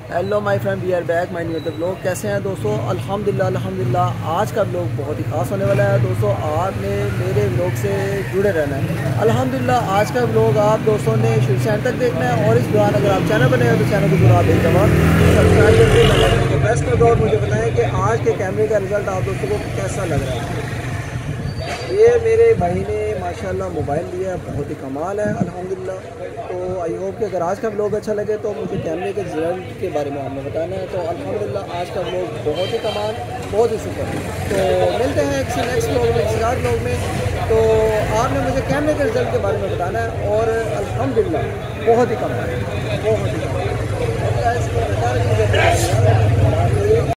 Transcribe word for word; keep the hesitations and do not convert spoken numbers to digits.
Hello my friend, we are back my new blog. कैसे हैं दोस्तों? अल्हम्दुलिल्लाह अल्हम्दुलिल्लाह। आज का ब्लॉग बहुत ही खास होने वाला है दोस्तों। आपने मेरे ब्लॉग से जुड़े रहना है। अल्हम्दुलिल्लाह आज का ब्लॉग आप दोस्तों ने शुरू से एंड तक देखना है। और इस दौरान अगर आप चैनल बने हो तो चैनल को जरूर एक दफ़ा सब्सक्राइब करके बेल आइकन को प्रेस कर दो और मुझे बताएं कि आज के कैमरे का रिजल्ट आप दोस्तों को कैसा लग रहा है। ये मेरे भाई ने माशाल्लाह मोबाइल लिया, बहुत ही कमाल है अल्हम्दुलिल्लाह। तो आई होप कि अगर आज का ब्लॉग अच्छा लगे तो मुझे कैमरे के रिजल्ट के बारे में आपने बताना है। तो अल्हम्दुलिल्लाह आज का ब्लॉग बहुत ही कमाल, बहुत ही सुपर। तो मिलते हैं किसी नेक्स्ट ब्लॉग में, किसी और ब्लॉग में। तो आपने मुझे कैमरे के रिजल्ट के बारे में बताना है। और अल्हम्दुलिल्लाह बहुत ही कमाल, बहुत ही कमाल।